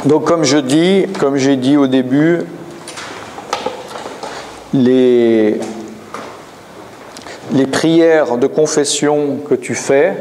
Donc comme j'ai dit au début, les prières de confession que tu fais,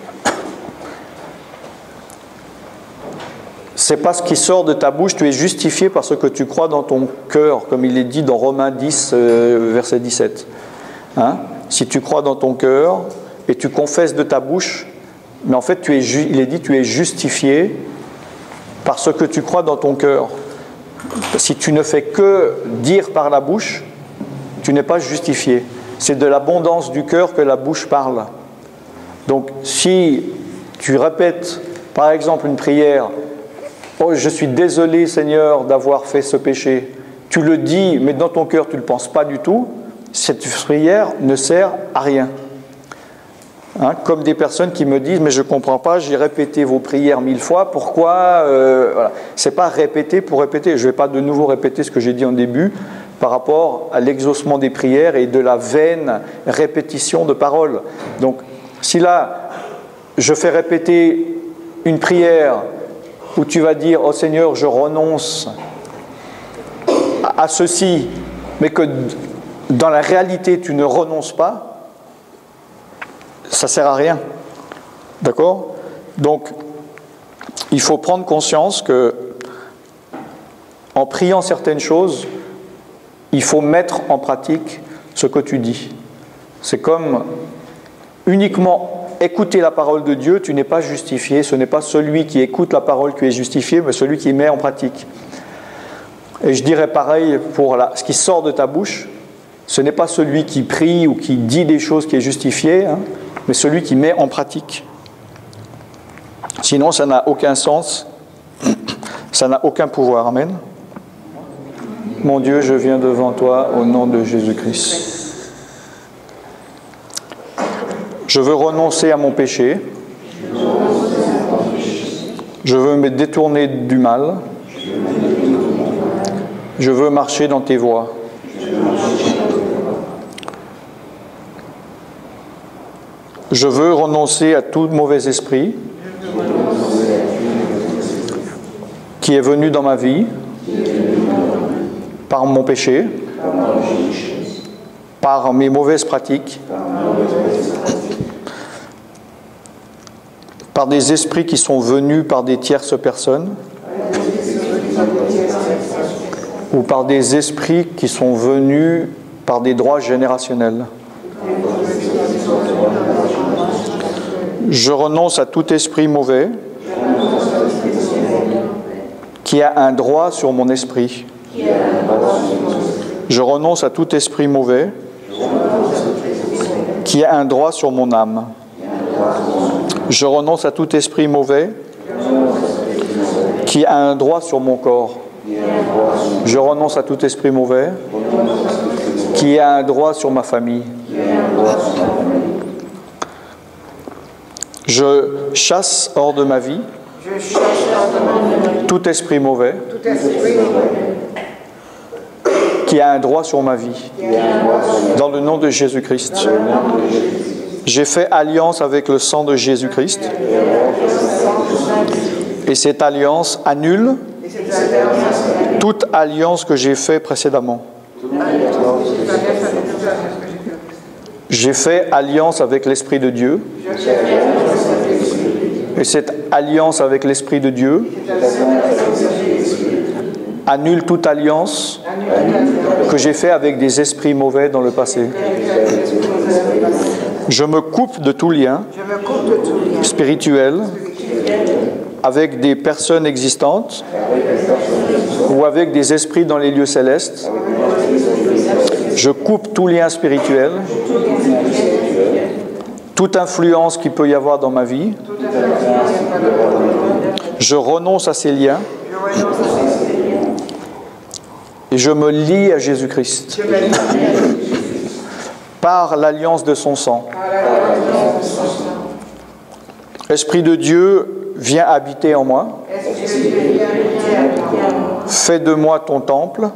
c'est pas ce qui sort de ta bouche, tu es justifié par ce que tu crois dans ton cœur, comme il est dit dans Romains 10, verset 17. Hein? Si tu crois dans ton cœur et tu confesses de ta bouche, mais en fait il est dit tu es justifié par ce que tu crois dans ton cœur. Si tu ne fais que dire par la bouche, tu n'es pas justifié. C'est de l'abondance du cœur que la bouche parle. Donc si tu répètes par exemple une prière, « Oh, je suis désolé Seigneur d'avoir fait ce péché », tu le dis, mais dans ton cœur tu ne le penses pas du tout, cette prière ne sert à rien. Hein, comme des personnes qui me disent « Mais je ne comprends pas, j'ai répété vos prières 1000 fois, pourquoi voilà. » Ce n'est pas répéter pour répéter. Je ne vais pas de nouveau répéter ce que j'ai dit en début par rapport à l'exaucement des prières et de la vaine répétition de paroles. Donc, si là, je fais répéter une prière où tu vas dire « Oh Seigneur, je renonce à ceci », mais que dans la réalité, tu ne renonces pas, ça ne sert à rien. D'accord ? Donc, il faut prendre conscience que, en priant certaines choses, il faut mettre en pratique ce que tu dis. C'est comme uniquement écouter la parole de Dieu, tu n'es pas justifié. Ce n'est pas celui qui écoute la parole qui est justifié, mais celui qui met en pratique. Et je dirais pareil pour ce qui sort de ta bouche. Ce n'est pas celui qui prie ou qui dit des choses qui est justifié, hein, mais celui qui met en pratique. Sinon, ça n'a aucun sens, ça n'a aucun pouvoir. Amen. Mon Dieu, je viens devant toi au nom de Jésus-Christ. Je veux renoncer à mon péché. Je veux me détourner du mal. Je veux marcher dans tes voies. Je veux renoncer à tout mauvais esprit qui est venu dans ma vie par mon péché, par mes mauvaises pratiques, par des esprits qui sont venus par des tierces personnes ou par des esprits qui sont venus par des droits générationnels. Je renonce à tout esprit mauvais qui a un droit sur mon esprit. Je renonce à tout esprit mauvais qui a un droit sur mon âme. Je renonce à tout esprit mauvais qui a un droit sur mon corps. Je renonce à tout esprit mauvais qui a un droit sur ma famille. Je chasse hors de ma vie tout esprit mauvais qui a un droit sur ma vie. Dans le nom de Jésus-Christ. J'ai fait alliance avec le sang de Jésus-Christ. Et cette alliance annule toute alliance que j'ai faite précédemment. J'ai fait alliance avec l'Esprit de Dieu. Et cette alliance avec l'Esprit de Dieu annule toute alliance que j'ai faite avec des esprits mauvais dans le passé. Je me coupe de tout lien spirituel avec des personnes existantes ou avec des esprits dans les lieux célestes. Je coupe tout lien spirituel, toute influence qu'il peut y avoir dans ma vie. Je renonce à ces liens et je me lie à Jésus-Christ par l'alliance de son sang. Esprit de Dieu, viens habiter en moi. Fais de moi ton temple.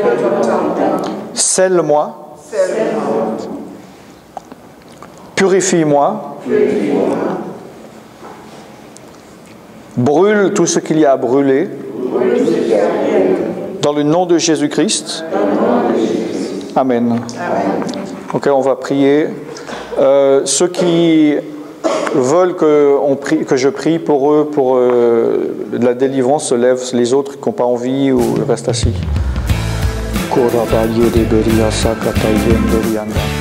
Scelle-moi. Purifie-moi. Brûle tout ce qu'il y a à brûler Dans le nom de Jésus-Christ. Amen. Ok, on va prier. Ceux qui veulent que je prie pour eux, pour la délivrance, se lèvent. Les autres qui n'ont pas envie ou restent assis.